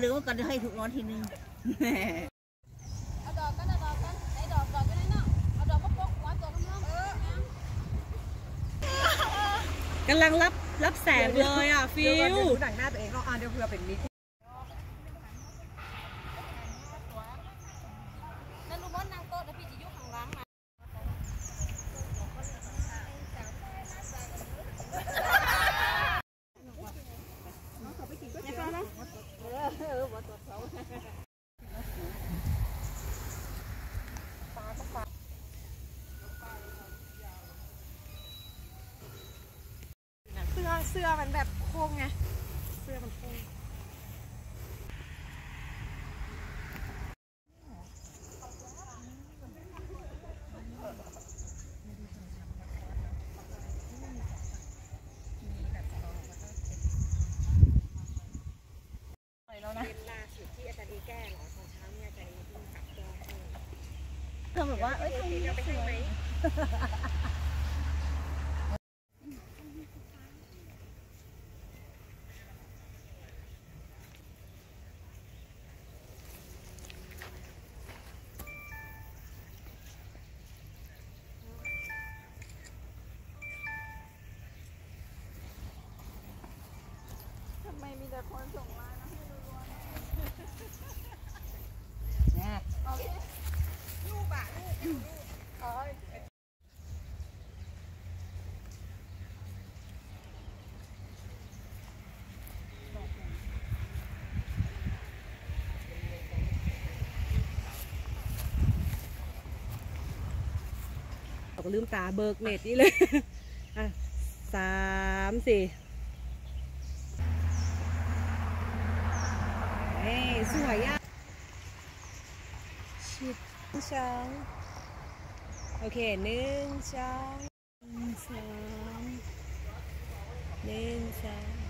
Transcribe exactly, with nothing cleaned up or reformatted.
ลืมว่ากันจะให้ถูกนอนทีนึงเอาดอกกันเอาดอกกันไอ้ดอกดอกกันเนาะเอาดอกมาปกหัวตัวกันเนาะกำลังรับรับแสงเลยอ่ะฟิวดูหนังหน้าตัวเองก็อ่านเดี๋ยวเพื่อเป็นมิตรนั่นรู้ว่านางโต๊ะแต่พี่จะยุ่งข้างหลังนะเสื้อเสื้อมันแบบโค้งไงเสื้อมันโค้งแล้วนะล่าสุดที่อาจารย์ดีแก้เหรอตอนเช้าเนี่ยอาจารย์ดีเพิ่งขับตัวเธอแบบว่าเอ้ยทำนี้จะไปให้ไหมทำไมมีแต่คนส่งมานะให้รัวๆเนี่ยโอเคลูกอ่ะลูกลูกเอ้ยเราก็ลืมตาเบิกเน็ตนี่เลยอ่ะสามสี่เฮ้ยสวยอ่ะชิดช้องโอเคหนึ่งสองหนึ่งสองหนึ่งสอง